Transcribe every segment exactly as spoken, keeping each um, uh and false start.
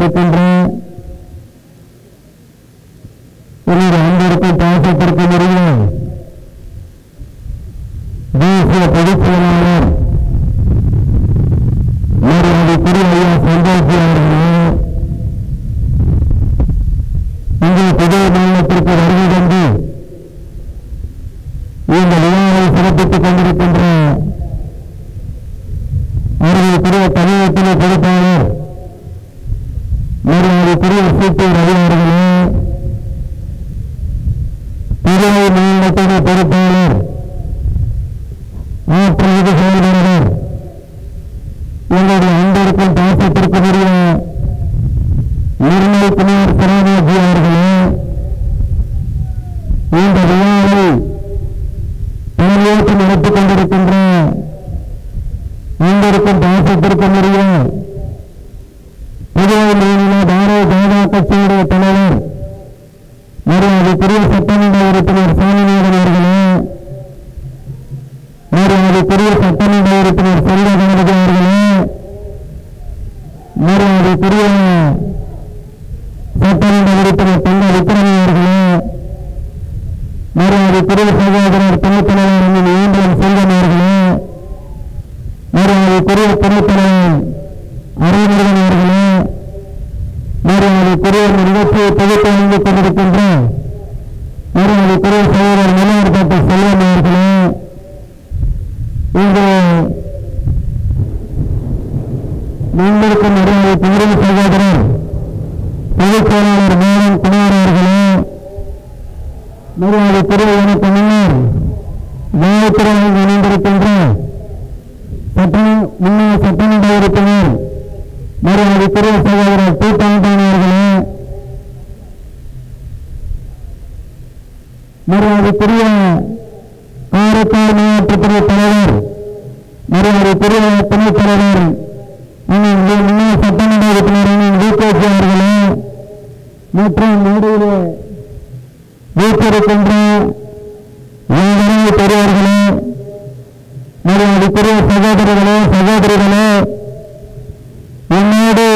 கொண்டிருக்கின்ற என்னுடைய அன்பிற்கும் பாசத்திற்கும் உரிய தேசிய பொதுச் செயலாளர் மரியாதைக்குரிய ஐயா சந்தோஷி அவர்களே, இங்கே புதிய மாநிலத்திற்கு வருகை தந்து இந்த விழாவை சிறப்பித்துக் கொண்டிருக்கின்ற மரியாதைக்குரிய தமிழகத்திலே பொறுப்பாளர் மரியாதைக்குரிய சீட்டு ரவி அவர்களே, புதிய மாநிலத்திலே பொறுப்பாளர் ஆற்றல் செயல்படுவர் எங்களுடைய அன்பிற்கும் பாசத்திற்கும் உரிய நிர்மலை குமார் சரவணாஜி அவர்களே, இந்த விழாவை தமிழகத்தில் நடத்திக் கொண்டிருக்கின்ற அன்பிற்கும் பாசத்திற்கும் உரிய புதுவை மாநில பாரதிய ஜனதா கட்சியுடைய தலைவர் மரியாதைக்குரிய சட்டமன்ற உறுப்பினர் சாமிநாதன் அவர்களே, மரியாதைக்குரிய சட்டமன்ற உறுப்பினர் செல்வகணபதி அவர்களே, மரியாதைக்குரிய சட்டமன்ற உறுப்பினர் தங்க விக்ரமி அவர்களே, மரியாதைக்குரிய சகோதரர் துணைத்தலைவர் ஏந்திரன் செல்வன் அவர்களே, மரியாதைக்குரிய துணைத்தலைவர் அறிவுறுவன் அவர்களே, மரியாதைக்குரிய நிகழ்ச்சியை தொகுத்து வழங்கிக் கொண்டிருக்கின்ற மரியாதைக்குரிய சகோதரர் மலர் டாக்டர் செல்வன் அவர்களே, இங்கு நண்பருக்கும் மரியாதை குமரன் சகோதரர் பொதுச் செயலாளர் மேலும் குமார் அவர்களே, மரியாதைக்குரிய எனக்கு முன்னர் ஜாயத்துறையில் இணைந்திருக்கின்ற சட்ட முன்னாள் சட்டமன்ற உறுப்பினர் மரியாதைக்குரிய சகோதரர் டி தந்தான் அவர்களே, மரியாதைக்குரிய காரைக்கால் மாவட்டத்துறை தலைவர் மரியாதைக்குரிய துணைத் தலைவர் முன்னாள் சட்டமன்ற உறுப்பினர் விகேசி அவர்களே, மற்றும் மேடையிலே வீட்டிருக்கின்ற பெரியவர்களே, மரியாதைக்குரிய சகோதரர்களே சகோதரிகளே, என்னோடு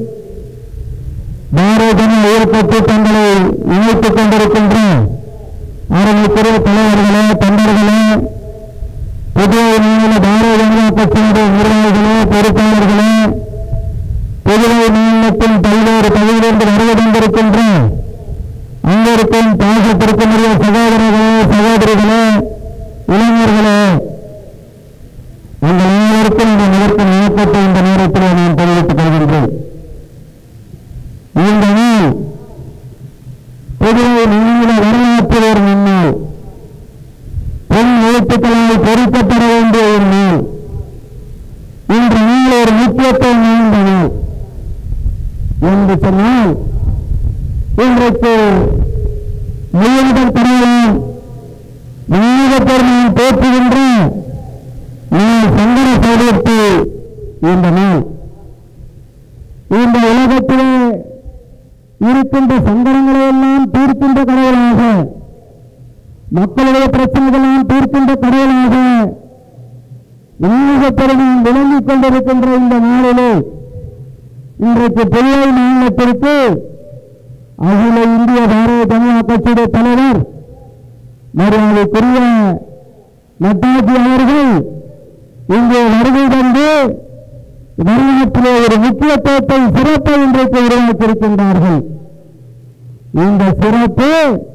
பாரதிய ஜனதா இயக்கத்தை தங்களை இணைத்துக் கொண்டிருக்கின்ற அருமைக்குரிய தலைவர்களே தொண்டர்களே, புதிய மாநில பாரதிய ஜனதா கட்சியினுடைய நிர்வாகிகளே பொறுப்பாளர்களே, புதுவை மாநிலத்தின் பல்வேறு பகுதியிலிருந்து வருகை தந்திருக்கின்ற அங்கிருக்கும் பாசத்திற்குரிய சகோதரர்களே சகோதரிகளே இளைஞர்களே, உங்கள் அனைவருக்கும் இந்த நிலத்தின் நோக்கத்தை இந்த நேரத்தில் நான் தெரிவித்துக் கொள்கின்றேன். இந்த நாள் புதுவை மாநில வரலாற்றில் ஒரு முன்னாள் பெண் எழுத்துக்களால் பொறிக்கப்பட வேண்டிய ஒரு நாள். இன்று நாள் ஒரு முக்கியத்துவம் வாய்ந்த நாள் என்று சொன்னால், இன்றைக்கு முயல்கள் பெறலாம் விநாயக பெருமான் போற்றுகின்ற நாள் சங்கர சதுர்த்தி. இந்த நாள் இந்த உலகத்திலே இருக்கின்ற சங்கடங்களை எல்லாம் தீர்க்கின்ற கடவுளாக, மக்களுடைய பிரச்சனைகளெல்லாம் தீர்க்கின்ற கடவுளாக விநாயக பெருமான் விளங்கிக் கொண்டிருக்கின்ற இந்த நாளிலே இன்றைக்கு புதுவை மாநிலத்திற்கு அகில இந்திய பாரதிய ஜனதா கட்சியுடைய தலைவர் மரியாதைக்குரிய நட்டாஜி அவர்கள் இங்கே வருகை தந்து வரலாற்றிலே ஒரு முக்கியத்துவத்தை சிறப்பை இன்றைக்கு உருவாக்கியிருக்கின்றார்கள். இந்த சிறப்பு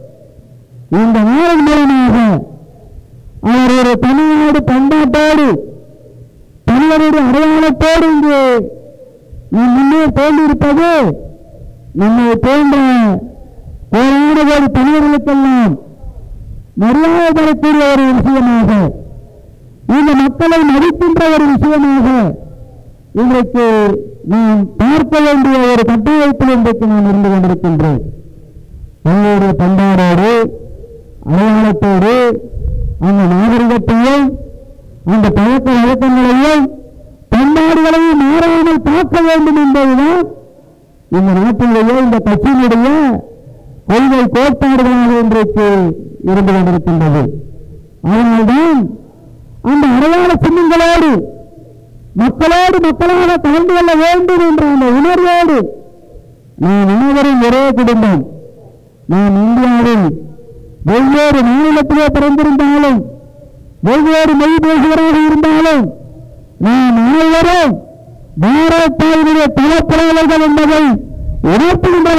இந்த நாளின் மூலமாக அவர் ஒரு தமிழ்நாடு பண்பாட்டோடு தமிழருடைய அடையாளத்தோடு இங்கு நம் முன்னே தோன்றியிருப்பது நம்மை போன்ற கோடான கோடி தமிழர்களுக்கெல்லாம் மரியாதை தரக்கூடிய ஒரு விஷயமாக, இந்த மக்களை மதிக்கின்ற ஒரு விஷயமாக இன்றைக்கு நாம் பார்க்க வேண்டிய ஒரு கட்டாயத்தில் இன்றைக்கு நாம் இருந்து கொண்டிருக்கின்றோம். நம்முடைய பண்பாடோடு அடையாளத்தோடு அந்த நாகரிகத்தையும் அந்த பழக்க வழக்கங்களையும் பண்பாடுகளையும் மாறாமல் பார்க்க வேண்டும் என்பதுதான் இந்த நாட்டிலேயே இந்த கட்சியினுடைய கொள்கை கோட்பாடுகளாக இன்றைக்கு இருந்து கொண்டிருக்கின்றது. அதனால்தான் அந்த அடையாள சின்னங்களோடு மக்களோடு மக்களாக கலந்து கொள்ள வேண்டும் என்ற அந்த உணர்வோடு நாம் அனைவரும் ஒரே குடும்பம். நாம் இந்தியாவில் வெவ்வேறு மாநிலத்திலே பிறந்திருந்தாலும் வெவ்வேறு மொழி பேசுவராக இருந்தாலும் நாம் அனைவரும் பாரத் தாயினுடைய தலைப்பிரவர்கள் என்பதை உணர்த்துகின்ற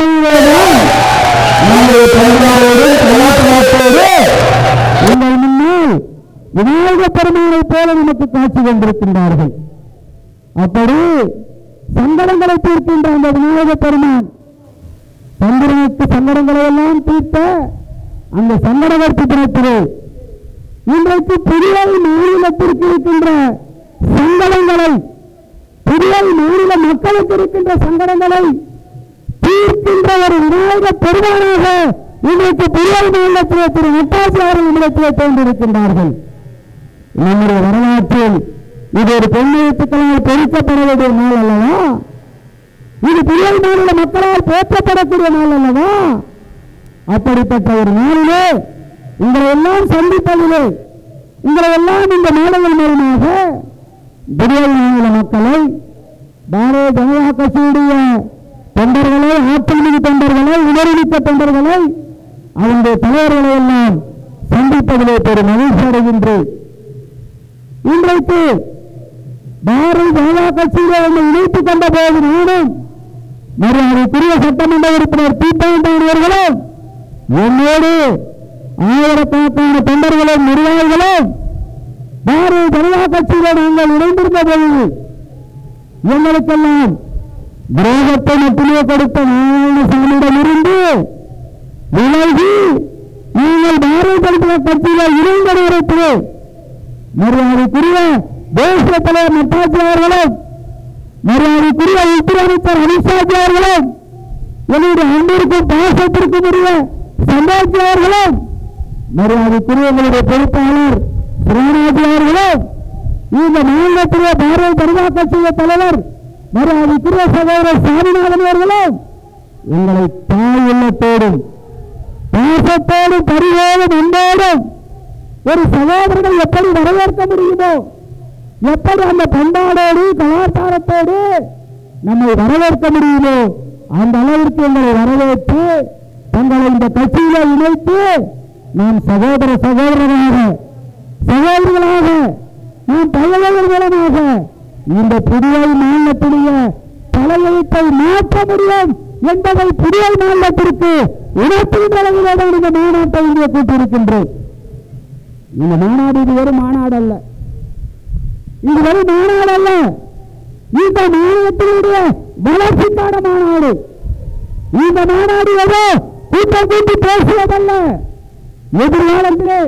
உங்கள் முன்னால் விநாயக பெருமானை போல நமக்கு காட்சி கொண்டிருக்கின்றார்கள். அப்படி சங்கடங்களை தீர்க்கின்ற அந்த விநாயக பெருமான் சந்திரனுக்கு சங்கடங்களை எல்லாம் தீர்த்த அந்த சங்கடவர்த்தி தினத்திலே இன்றைக்கு புதிய மாநிலத்திற்கு இருக்கின்ற சங்கடங்களை புதிய மாநில மக்களுக்கு இருக்கின்ற சங்கடங்களை தீர்க்கின்ற ஒரு விநாயக பெருமானாக இன்றைக்கு புதிய மாநிலத்திலே திரு நட்டாசி அவர்கள் இடத்திலே தோன்றிருக்கின்றார்கள். நம்முடைய வரலாற்றில் இது ஒரு பெண்ணெழுத்துக்களால் பொறிக்கப்பட வேண்டிய நாள் அல்லவா? இது புதிய மாநில மக்களால் போற்றப்படக்கூடிய நாள் அல்லவா? அப்படிப்பட்ட ஒரு நாளிலே உங்களை எல்லாம் சந்திப்பதிலே உங்களை எல்லாம் இந்த மேடைகள் மூலமாக புதிய மாநில மக்களை பாரதிய ஜனதா கட்சியுடைய தொண்டர்களை ஆற்றல்மிகு தொண்டர்களை உணர்மிக்க தொண்டர்களை அவருடைய தலைவர்களை எல்லாம் சந்திப்பதிலே பெரும் மகிழ்ச்சி அடைகின்றேன். இன்றைக்கு பாரதிய ஜனதா கட்சியிலே என்னை இணைத்துக் கொண்ட போது நானும் மரியாதைக்குரிய சட்டமன்ற உறுப்பினர் தீபாவளி அவர்களும் என்னோடு ஆயிரக்கணக்கான தொண்டர்களும் நிர்வாகிகளும் பாரதிய ஜனதா கட்சியிலே நாங்கள் இணைந்திருந்த பொழுது எங்களுக்கெல்லாம் துரோகத்தை மட்டுமே கொடுத்த நாராயணசாமியிடமிருந்து விலகி நீங்கள் பாரதிய ஜனதா கட்சியிலே இணைந்த நேரத்திலே மரியாதைக்குரிய தேசிய தலைவர் நட்டாசி அவர்களும் மரியாதைக்குரிய உள்துறை அமைச்சர் அமித்ஷாஜி அவர்களும் என்னுடைய அன்பிற்கும் பாசத்திற்கும் உரிய சம்பாஜி அவர்களும் மரியாதைக்குரிய எங்களுடைய பொறுப்பாளர் ஸ்ரீராஜி அவர்களும் இந்த மாநிலத்திலே பாரதிய ஜனதா கட்சிய தலைவர் மரியாதைக்குரிய சகோதரர் சாமிநாதன் அவர்களும் எங்களை தாய் உள்ளத்தோடும் பாசத்தோடும் பரிவோடும் அன்போடும் ஒரு சகோதரர்கள் எப்படி வரவேற்க முடியுமோ எப்படி அந்த பண்பாடோடு கலாச்சாரத்தோடு நம்மை வரவேற்க முடியுமோ அந்த அளவிற்கு எங்களை வரவேற்று தங்களை இந்த கட்சியில இணைத்து நாம் சகோதர சகோதரர்களாக சகோதரர்களாக நாம் தலைவர்கள் மூலமாக இந்த புதிய மாநிலத்துடைய தலையெழுத்தை மாற்ற முடியும் என்பதை புதிய மாநிலத்திற்கு உணர்த்துகின்ற அளவில்தான் இந்த மாநாட்டை இங்கே கூட்டியிருக்கின்றோம். இந்த மாநாடு இது ஒரு மாநாடு அல்ல, இது ஒரு மாநாடு அல்ல, இந்த மாநிலத்தினுடைய வளர்ச்சிக்கான மாநாடு. இந்த மாநாடு ஏதோ கூட்டம் கூட்டி பேசுவதல்ல. எதிர்காலத்திலே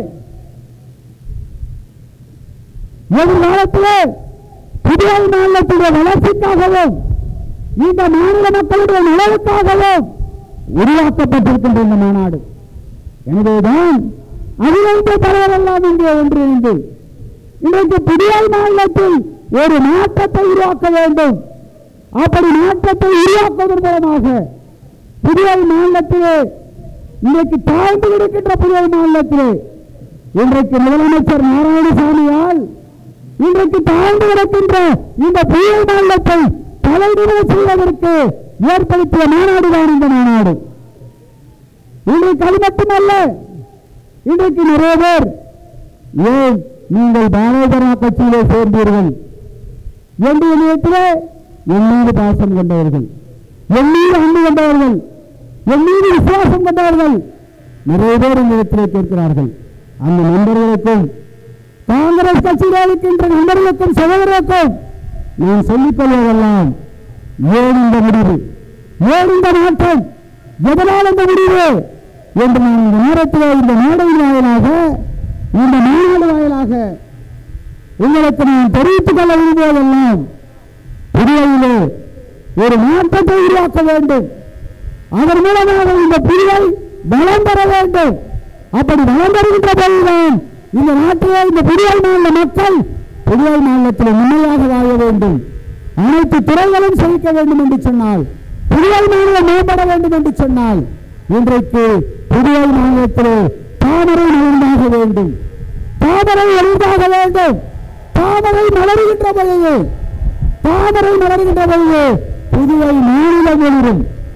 எதிர்காலத்திலே புதிய மாநிலத்துடைய வளர்ச்சிக்காகவும் இந்த மாநில மக்களுடைய நலவுக்காகவும் உருவாக்கப்பட்டிருக்கின்ற இந்த மாநாடு. எனவேதான் அகில தலைவரெல்லாம் இங்கே ஒன்றிணைந்து இன்றைக்கு புதிய மாநிலத்தில் ஒரு மாற்றத்தை உருவாக்க வேண்டும். அப்படி மாற்றத்தை உருவாக்குவதன் மூலமாக புதிய மாநிலத்திலே இன்றைக்கு தாழ்ந்து இருக்கின்ற புதிய மாநிலத்திலே இன்றைக்கு முதலமைச்சர் நாராயணசாமியால் இன்றைக்கு தாழ்ந்து கிடக்கின்ற இந்த புதிய மாநிலத்தை தலைநிலை செய்வதற்கு ஏற்படுத்திய மாநாடுதான் இந்த மாநாடு. இன்றைக்கு அது மட்டுமல்ல, இன்றைக்கு நிறைய பேர் ஏன் நீங்கள் பாரதிய ஜனதா கட்சியிலே சேர்ந்தீர்கள் என்று இணையத்திலே என் மீது பாசம் கொண்டவர்கள், என் மீது அன்பு கொண்டவர்கள், என் மீது விசுவாசம் கொண்டவர்கள் நிறைய பேர் இந்த இடத்திலே கேட்கிறார்கள். அந்த நண்பர்களுக்கும் காங்கிரஸ் கட்சியில் இருக்கின்ற நண்பர்களுக்கும் சகோதரருக்கும் நான் சொல்லிக் கொள்வதெல்லாம் ஏன் இந்த முடிவு, ஏன் இந்த மாற்றம், எதனால் இந்த முடிவு என்று நான் இந்த நேரத்தில் இந்த மேடையின் வாயிலாக இந்த மாநாடு வாயிலாக உங்களுக்கு நான் தெரிவித்துக் கொள்ள விரும்புவதெல்லாம் புதியிலே ஒரு மாற்றத்தை உருவாக்க வேண்டும். அதன் மூலமாக இந்த புதியை வளம் பெற வேண்டும். அப்படி வளம் பெறுகின்ற போதுதான் இந்த நாட்டிலே இந்த புதிய மாநில மக்கள் புதிய மாநிலத்தில் உண்மையாக வாழ வேண்டும். அனைத்து துறைகளும் செழிக்க வேண்டும் என்று சொன்னால், புதிய மாநிலம் மேம்பட வேண்டும் என்று சொன்னால் இன்றைக்கு புதிய மாநிலத்திலே தாமரை மலர்ந்தாக வேண்டும், தாமரை எழுந்தாக வேண்டும். தாமரை மலர்கின்ற பொழுது தாமரை மலர்கின்ற பொழுது புதிய மாநிலம் எழுதும்.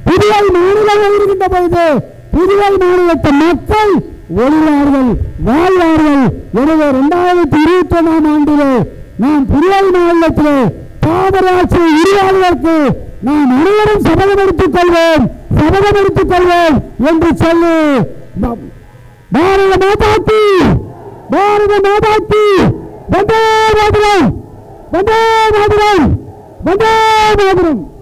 புதுவை மாநிலம் இருக்கின்ற பொழுது புதுவை மாநிலத்து மக்கள் ஒளிவார்கள் வாழ்வார்கள். எனவே இரண்டாயிரத்தி இருபத்தி ஒன்றாம் ஆண்டிலே நாம் புதுவை மாநிலத்திலே பாதராட்சி உருவாவதற்கு நாம் அனைவரும் சபதம் எடுத்துக் கொள்வோம் சபதம் எடுத்துக் கொள்வோம் என்று சொல்லி பாரத மாதாக்கு பாரத மாதாக்கு வந்தே மாதரம் வந்தே மாதரம் வந்தே மாதரம்.